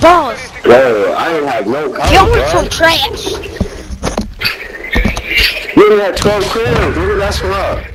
Balls. Bro, I didn't have no colors, Y'all bro. some trash. You only had 12 cribs, nigga, that's what up.